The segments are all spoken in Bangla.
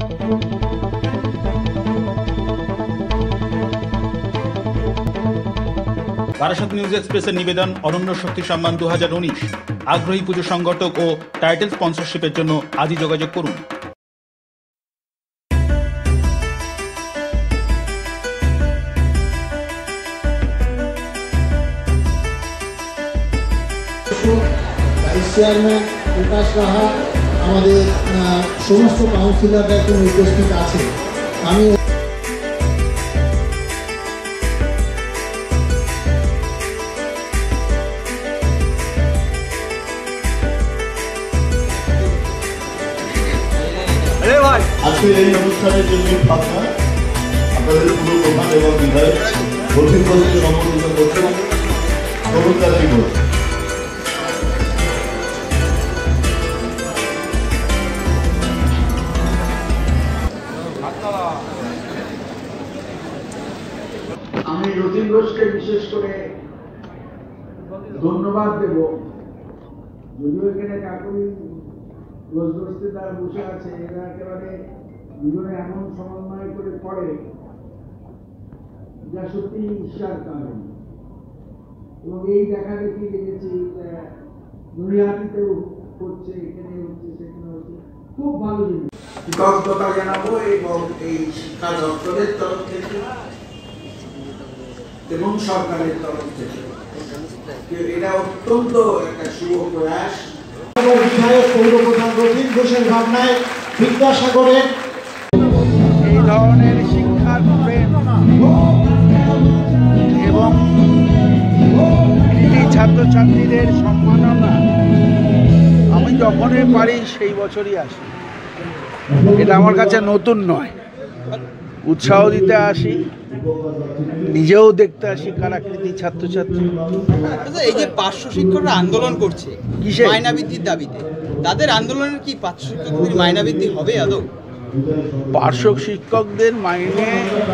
বারাসাত নিউজ এক্সপ্রেসের নিবেদন অনন্য শক্তি সম্মান 2019। আগ্রহী পুজো সংগঠক ও টাইটেল স্পন্সরশিপের জন্য আজই যোগাযোগ করুন। চেয়ারম্যান প্রকাশ রাহা, আমাদের সমস্ত কাউন্সিলররা এখন উপস্থিত আছে। আমি আজকের এই অনুষ্ঠানের জন্য ভাবনা আপনাদের পুরো প্রধান এবং বিধায়ক কঠিন পদ্ধতি সম্বোধিত করছেন তরুণদাসী ঘোষ। আমি রতিন ঘোষকে বিশেষ করে ধন্যবাদ দেব। যদিও এখানে কাকুরি ঘোষদার বসে আছে, এরা একেবারে দুজনে এমন সমন্বয় করে পড়ে যা সত্যি ঈর্ষার কারণ। এবং এই দেখা দেখি দেখেছি দুনিয়াতেও হচ্ছে, এখানে হচ্ছে, সেখানে হচ্ছে, খুব ভালো জিনিস। কৃতজ্ঞতা জানাবো এবং এই শিক্ষা দপ্তরের তরফ থেকে এবং সরকারের তরফ থেকে এটা অত্যন্ত একটা শুভ প্রয়াস। বিধায়ক পৌরপ্রধান রতিন ঘোষের ভাবনায় বিদ্যাসাগরের এই ধরনের শিক্ষার প্রেম এবং কৃতি ছাত্রছাত্রীদের সম্মাননা আমি যখনই পারি সেই বছরই আসি। এটা আমার কাছে নতুন নয়, উৎসাহ দিতে আসি, নিজেও দেখতে আসি কারা কৃতি ছাত্রছাত্রী। এই যে পার্শ্ব শিক্ষকরা আন্দোলন করছে মাইনা বৃদ্ধির দাবিতে, তাদের আন্দোলনের কি পার্শ্ব শিক্ষকদের মাইনা বৃদ্ধি হবে আদৌ? পার্শ্ব শিক্ষকদের মাইনে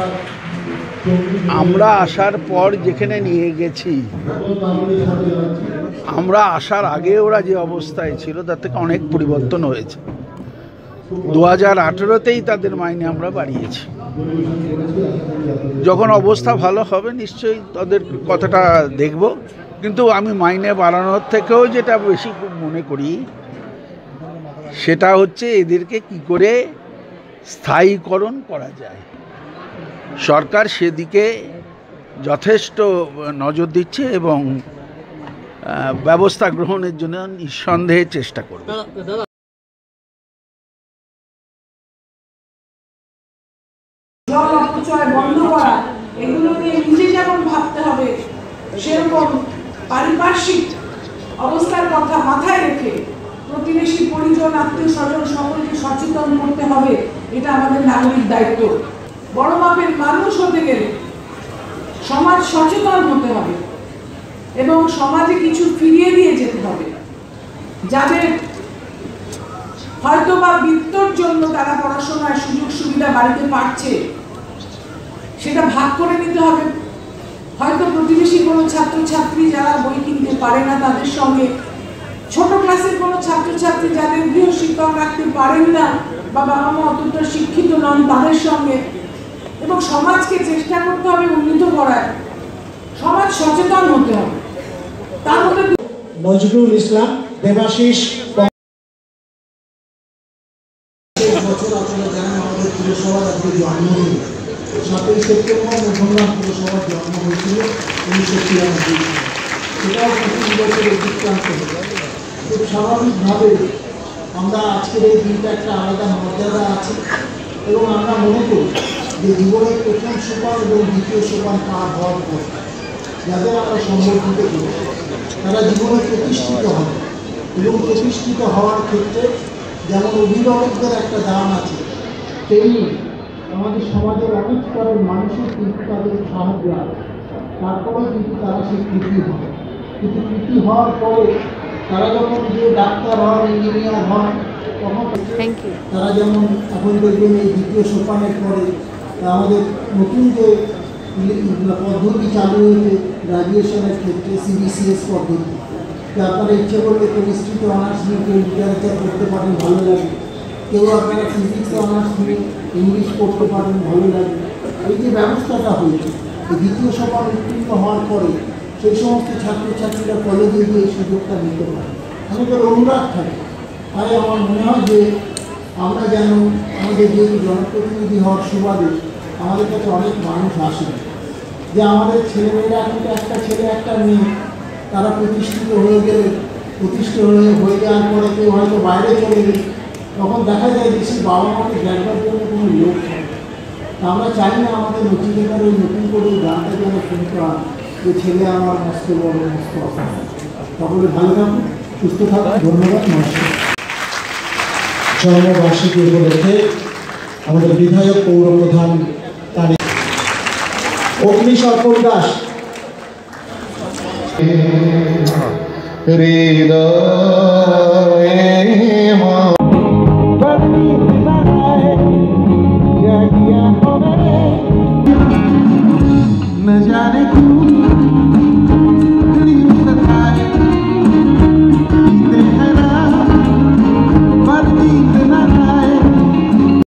আমরা আসার পর যেখানে নিয়ে গেছি, আমরা আসার আগে ওরা যে অবস্থায় ছিল তার থেকে অনেক পরিবর্তন হয়েছে। 2018তেই তাদের মাইনে আমরা বাড়িয়েছি। যখন অবস্থা ভালো হবে নিশ্চয়ই তাদের কথাটা দেখব, কিন্তু আমি মাইনে বাড়ানোর থেকেও যেটা বেশি মনে করি সেটা হচ্ছে এদেরকে কি করে স্থায়ীকরণ করা যায়। সরকার সেদিকে যথেষ্ট নজর দিচ্ছে এবং ব্যবস্থা গ্রহণের জন্য নিঃসন্দেহে চেষ্টা করবে। জল অপচয় বন্ধ করা, এগুলো নিয়ে নিজে যেমন ভাবতে হবে, সেরকম পারিপার্শ্বিক অবস্থার কথা মাথায় রেখে প্রতিবেশী, পরিজন, আত্মীয় স্বজন সকলকে সচেতন করতে হবে। এটা আমাদের নাগরিক দায়িত্ব। বড় মাপের মানুষ হতে গেলে সমাজ সচেতন হতে হবে এবং সমাজে কিছু ফিরিয়ে দিয়ে যেতে হবে। যাদের হয়তো বা বৃত্তর জন্য তারা পড়াশোনার সুযোগ সুবিধা বাড়িতে পাচ্ছে, সেটা ভাগ করে নিতে হবে। হয়তো প্রতিবেশী কোনো ছাত্রছাত্রী যারা বই কিনতে পারে না তাদের সঙ্গে, ছোট ক্লাসের কোনো ছাত্রছাত্রী যাদের গৃহ শিক্ষক রাখতে পারেন না বা বাবা মা অতটা শিক্ষিত নন তাদের সঙ্গে, এবং সমাজকে চেষ্টা করতে হবে উন্নীত করার। সমাজ সচেতন হতে হবে। তার মধ্যে নজরুল ইসলাম, দেবাশিস, আপনারা জানেন আমাদের পুরসভার আজকে জন্মদিন। 7ই সেপ্টেম্বর মধ্যমগ্রাম পুরসভার জন্ম হয়েছিল 1993। সেটাও 25 বছরের অতিক্রান্ত হলো। খুব স্বাভাবিকভাবে আমরা আজকের এই দিনটা একটা আলাদা মর্যাদা আছে এবং আমরা মনে করি যে জীবনের প্রথম সোপান এবং দ্বিতীয় সোপান পার হওয়ার পর যাদের আমরা সংগঠিত করি তারা জীবনে প্রতিষ্ঠিত হবে এবং প্রতিষ্ঠিত হওয়ার ক্ষেত্রে যেমন অভিভাবকদের একটা দাম আছে, তেমনি আমাদের সমাজের অনেক স্তরের মানুষের কিন্তু তাদের সাহায্য আছে। তারপরে কিন্তু তারা সেই কৃতি হয়, কিন্তু কৃতি হওয়ার পরে তারা যখন যে ডাক্তার হন, ইঞ্জিনিয়ার হন, তখন তারা যেমন এখন দেখবেন এই দ্বিতীয় সোপানের পরে আমাদের নতুন যে পদ্ধতি চালু হয়েছে গ্রাজুয়েশনের ক্ষেত্রে, CBCS পদ্ধতি, যে আপনারা ইচ্ছে করলে কেমিস্ট্রিতে অনার্স নিয়ে কেউ লিটারেচার করতে পারেন, ভালো লাগে। কেউ আপনারা ফিজিক্সে অনার্স নিয়ে ইংলিশ পড়তে পারেন, ভালো লাগে। এই যে ব্যবস্থাটা হয়েছে, এই দ্বিতীয় সোপান উত্তীর্ণ হওয়ার পরে সেই সমস্ত ছাত্রছাত্রীরা কলেজে গিয়ে এই সুযোগটা নিতে পারে, আমাদের অনুরাগ থাকে। তাই আমার মনে হয় যে আমরা যেন আমাদের যে জনপ্রতিনিধি হওয়ার সুবাদে আমাদের কাছে অনেক মানুষ আসে, যে আমাদের ছেলেমেয়েরা কিন্তু একটা ছেলে একটা মেয়ে তারা প্রতিষ্ঠিত হয়ে গেলে, প্রতিষ্ঠিত হয়ে যাওয়ার পরে কেউ হয়তো বাইরে চলে গেলে তখন দেখা যায় যে সে বাবা মাকে দেখবার জন্য কোনো লোক থাকে। তা আমরা চাই না আমাদের নচিকেতার ওই নতুন করে ওই গানটা যেন শুনতে হয় যে ছেলে আমার মস্ত বড় মস্ত অসম। সকলে ভালো থাকুন, সুস্থ থাকুন, ধন্যবাদ, নমস্কার। জন্মবার্ষিকী উপলক্ষে আমাদের বিধায়ক পৌরপ্রধান অগ্নিশর্পণ দাস হৃদয়